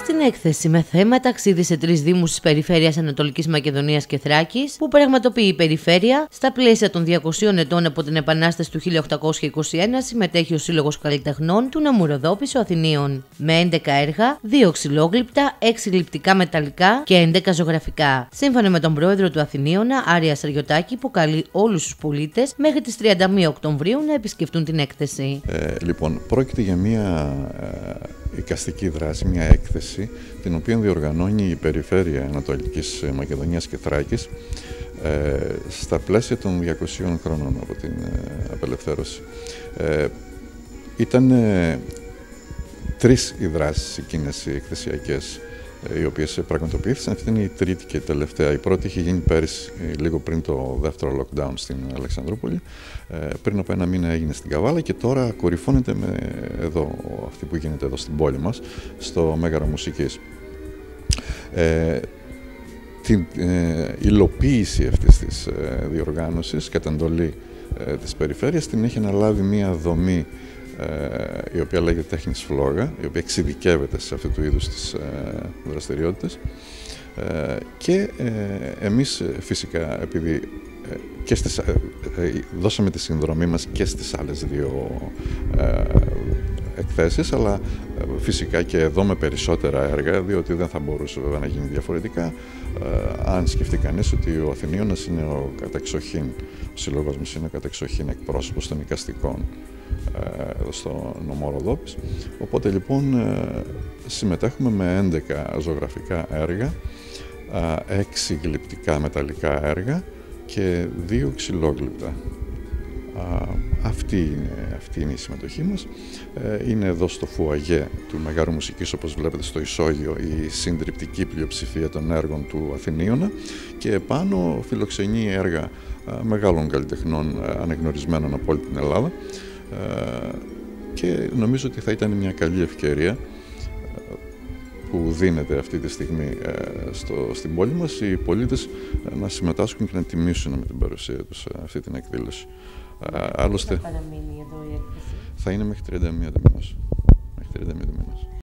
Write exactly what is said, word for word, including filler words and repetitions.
στην έκθεση με θέμα ταξίδι σε τρεις δήμους της περιφέρειας Ανατολικής Μακεδονίας και Θράκης, που πραγματοποιεί η περιφέρεια, στα πλαίσια των διακοσίων ετών από την Επανάσταση του χίλια οκτακόσια είκοσι ένα, συμμετέχει ο Σύλλογος Καλλιτεχνών του νομού Ροδόπης Αθηνίων, με έντεκα έργα, δύο ξυλόγλυπτα, έξι γλυπτικά μεταλλικά και έντεκα ζωγραφικά. Σύμφωνα με τον πρόεδρο του Αθηνίωνα, Άρια Σαριωτάκη, που καλεί όλους τους πολίτες μέχρι τις τριάντα μία Οκτωβρίου να επισκεφτούν την έκθεση. Ε, λοιπόν, πρόκειται για μια ε, εικαστική δράση, μια έκθεση, την οποία διοργανώνει η Περιφέρεια Ανατολικής Μακεδονίας και Θράκης ε, στα πλαίσια των διακοσίων χρόνων από την ε, απελευθέρωση. Ε, ήταν ε, τρεις οι δράσεις εκείνες οι εκθεσιακές, οι οποίες πραγματοποιήθησαν. Αυτή είναι η τρίτη και η τελευταία. Η πρώτη είχε γίνει πέρυσι, λίγο πριν το δεύτερο lockdown στην Αλεξανδρούπολη. Πριν από ένα μήνα έγινε στην Καβάλα και τώρα κορυφώνεται με εδώ, αυτή που γίνεται εδώ στην πόλη μας, στο Μέγαρο Μουσικής. Ε, την ε, υλοποίηση αυτής της ε, διοργάνωσης κατά εντολή ε, της περιφέρειας την έχει αναλάβει μία δομή η οποία λέγεται Τέχνης Φλόγα, η οποία εξειδικεύεται σε αυτού του είδους τις δραστηριότητες, και εμείς φυσικά, επειδή και στις, δώσαμε τη συνδρομή μας και στις άλλες δύο εκθέσεις, αλλά φυσικά και εδώ με περισσότερα έργα, διότι δεν θα μπορούσε βέβαια να γίνει διαφορετικά, αν σκεφτεί κανείς ότι ο Αθηνίωνας είναι ο κατεξοχήν, ο σύλλογος μας είναι ο κατεξοχήν εκπρόσωπος των εικαστικών εδώ στο νομό Ροδόπης. Οπότε λοιπόν συμμετέχουμε με έντεκα ζωγραφικά έργα, έξι γλυπτικά μεταλλικά έργα και δύο ξυλόγλυπτα. Αυτή είναι, αυτή είναι η συμμετοχή μας. Είναι εδώ στο φουαγέ του Μεγάρου Μουσικής, όπως βλέπετε στο ισόγειο, η συντριπτική πλειοψηφία των έργων του Αθηνίωνα, και επάνω φιλοξενεί έργα μεγάλων καλλιτεχνών αναγνωρισμένων από όλη την Ελλάδα, και νομίζω ότι θα ήταν μια καλή ευκαιρία που δίνεται αυτή τη στιγμή στο, στην πόλη μας οι πολίτες να συμμετάσχουν και να τιμήσουν με την παρουσία τους αυτή την εκδήλωση. Άλλωστε, θα παραμείνει εδώ η έκθεση? Θα είναι μέχρι τριάντα μία του μηνός.